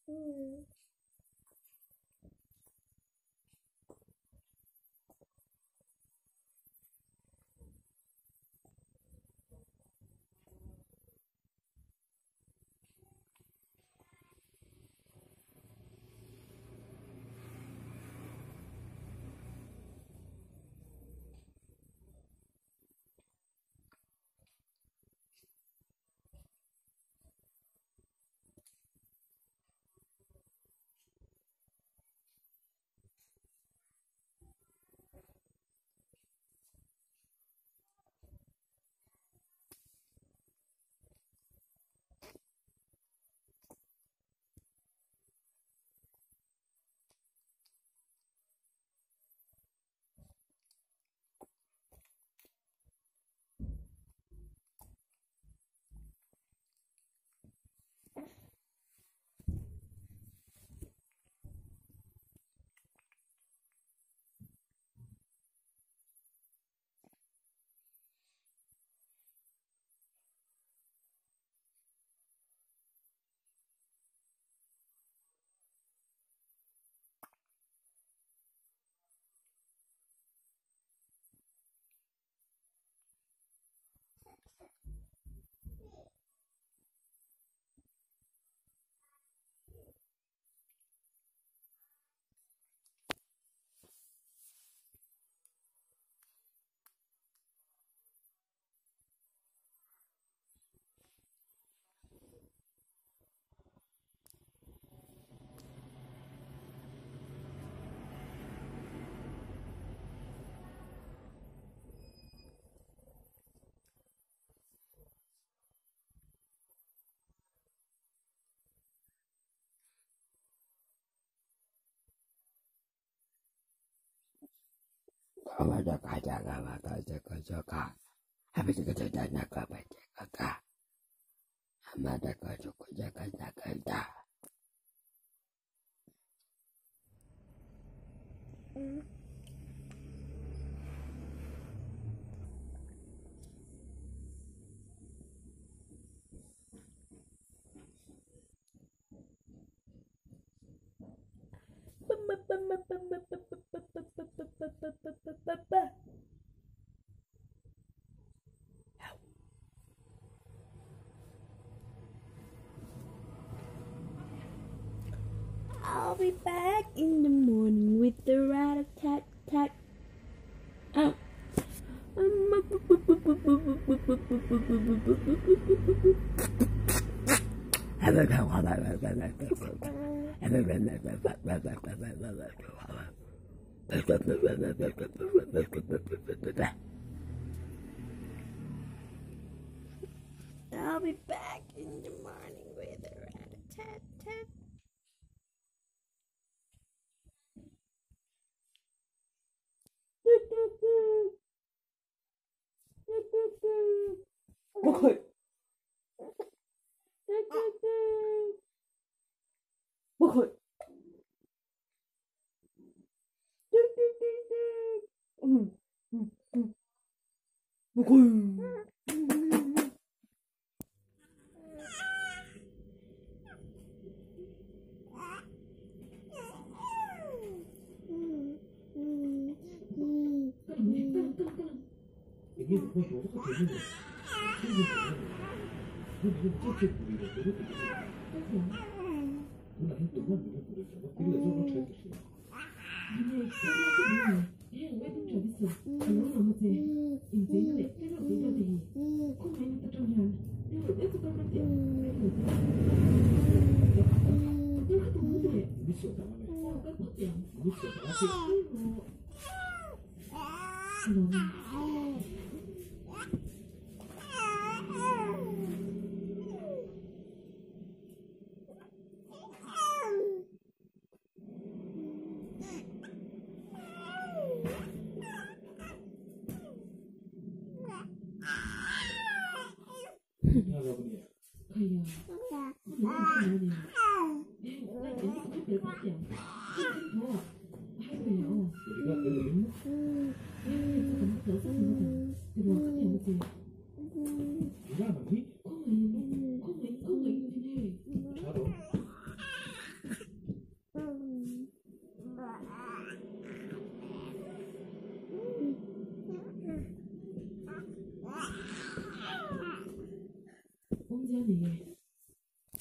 Amada kaca kama kaca kaca ka. Habis kita tanya ke baca kakak. Amada kaca kaca kaca kaca. I'll be back in the morning with the rat-a-tat-tat. I'll be back in the morning with the rat-a-tat-tat. Bốc hơi. Bốc hơi. Bốc hơi.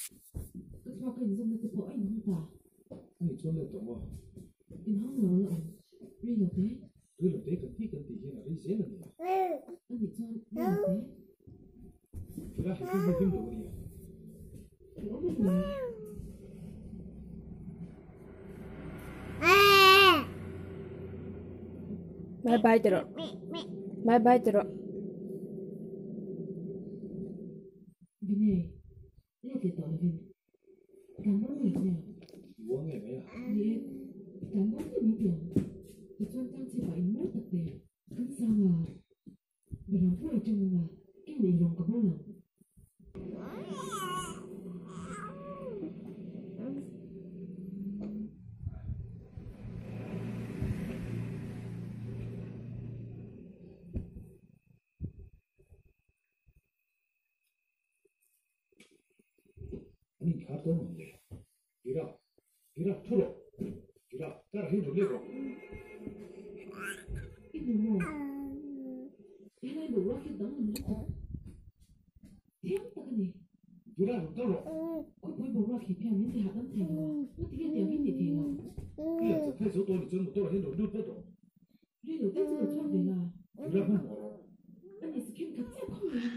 Cái cho cái dùng cái bộ anh không ta. 你做那懂吗？ In không ngờ là đi được thế. 对了，别跟地跟地下了，这谁了你？ Anh bị cho đi được thế. 这俩还是没听懂的。 Kiểu biết mình. Bye bye 들어. Bye bye 들어. Bên này. Đây là tỏ là bên. Cảm ơn người nhà. 我爱没呀？ Vì cảm ơn cái những điều. Thì cho anh chỉ phải mất thật đẹp. Cứ sao mà. Vì làm vui trong mà. Cái bị lòng cảm ơn lòng. 你看懂了没？对了，对了，错了，对了，咱俩很努力了。 Cái mùa mùa. Cái này đủ ra cái tấm là nó. Thiếu ta cái này. 对了，懂了。 Có buổi bầu ra khi theo những cái hạt âm thành rồi. Nó thì cái điều cái gì thì nào. 你这开手多，你真的多了很多六百多。 Rồi đầu tiên tôi cho về là. 对了，很多了。 Anh ấy skin cắt rất không nhỉ.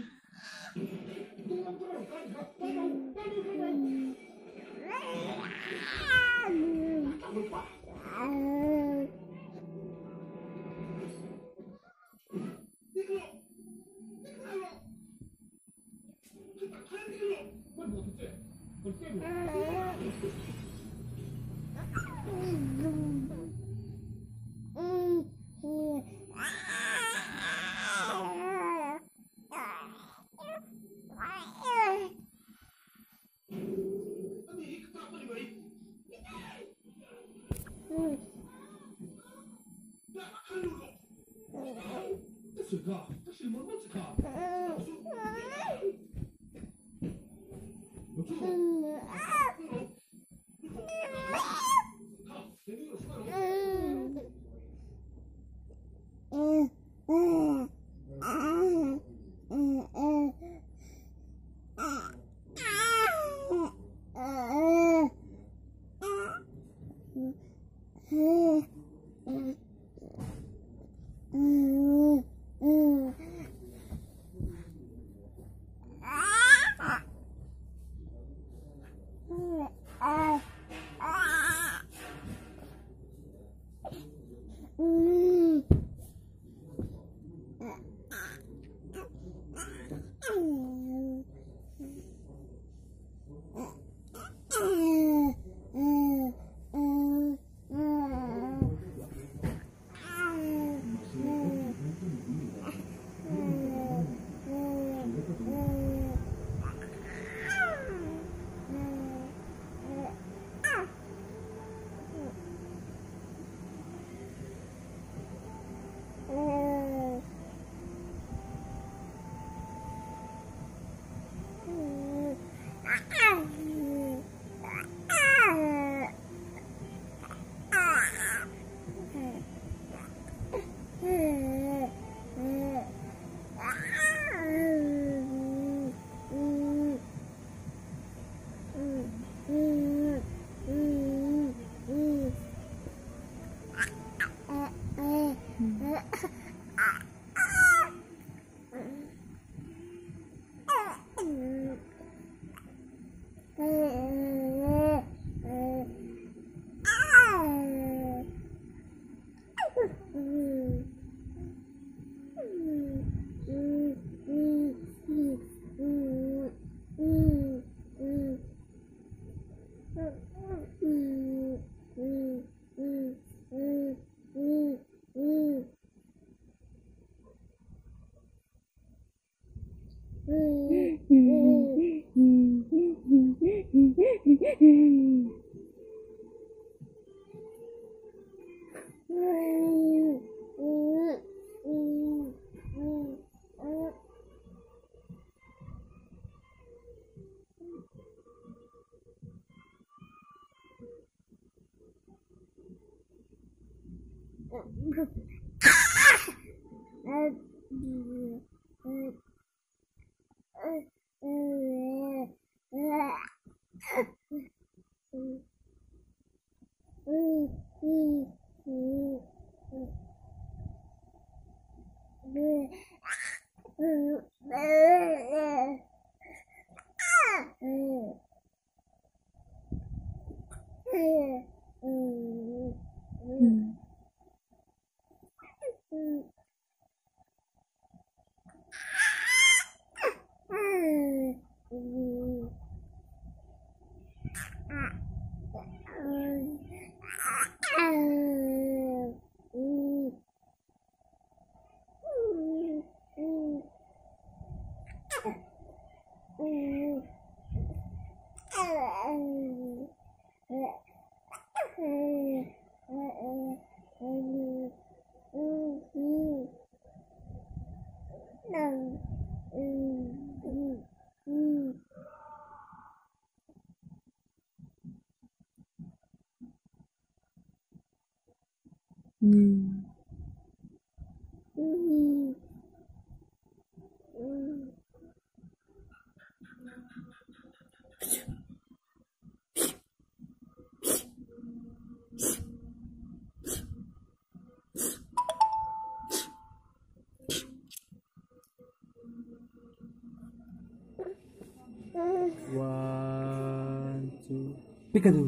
One, two, Pikachu.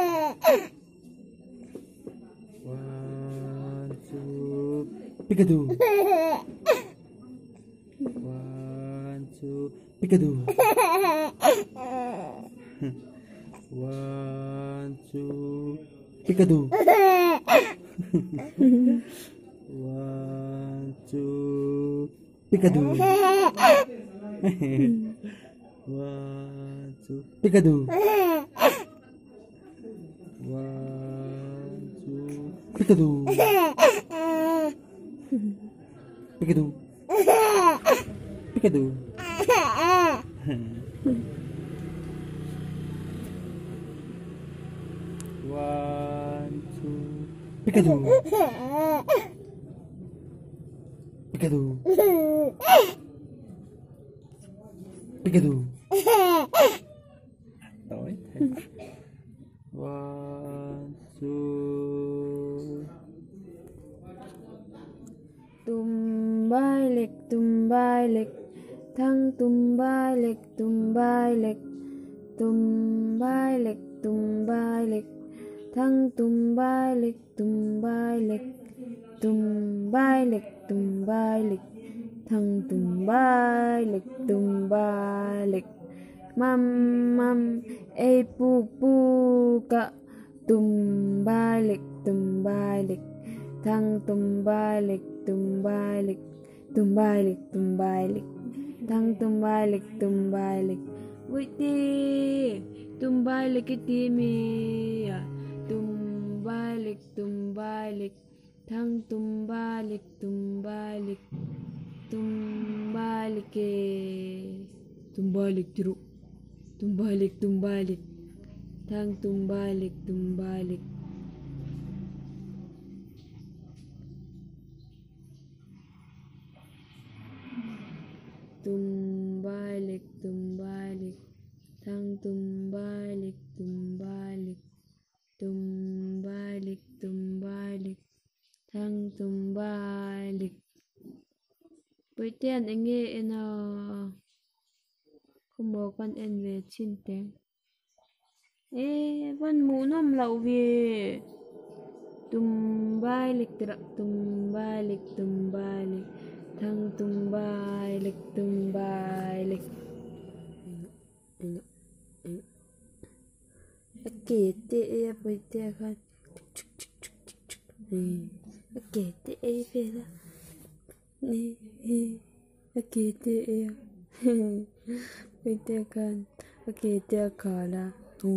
One, two, Pikachu. One, two, Pikachu. One, two, Pikachu. One, two, Pikachu. One, two, Pikachu. One, two, Pikachu. Pikachu. Pikachu. One, two, Pikachu. Pikachu. Pikachu. Tối thế. One, two. Tumbalik, thang tumbalik, thang tumbalik, thang tumbalik, mam, e puka, tumbalik, thang tumbalik, thang tumbalik, wait đi, tumbalik cái tim à, tumbalik, thang tumbalik, tumbalik teruk, tumbalik, thang tumbalik, tumbalik, thang tumbalik, thang tumbalik. Với tiền anh nghe nó không có con em về trên tiếng. Ê, vẫn muốn nằm lậu về. Tumbalik, thang tumbalik. Oke, te với te kan. Oke, te về đó. Oke, te với te kan. Oke, te kala.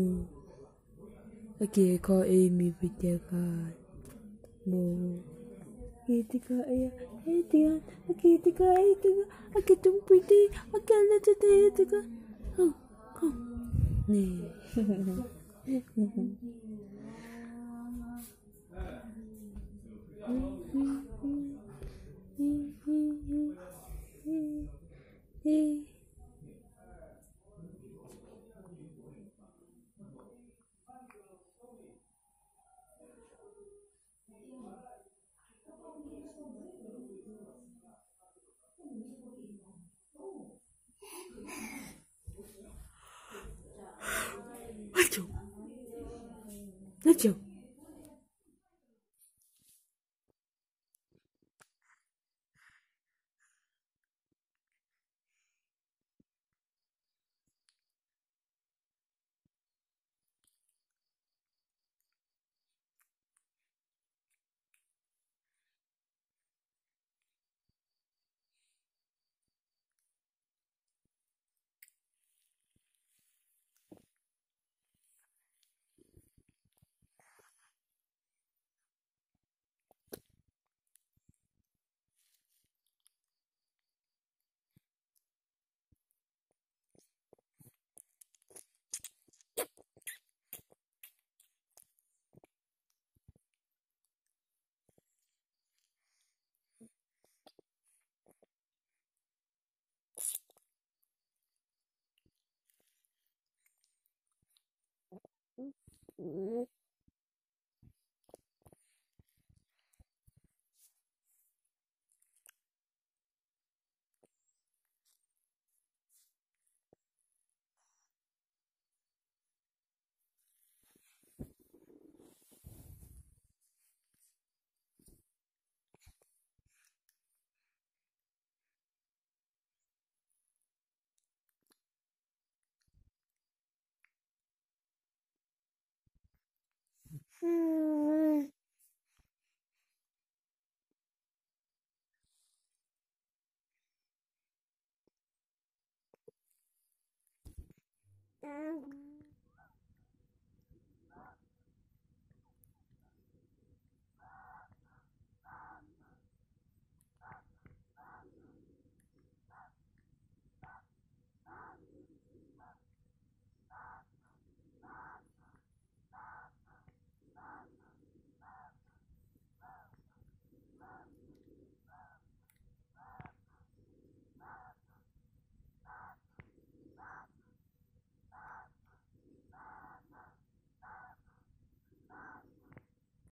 Oke, ko Amy với te kan. Mo. Ketika ayah, tiga, ketika itu, aku tumpu di, aku lihat itu kan, kom, nih, なっちゃう。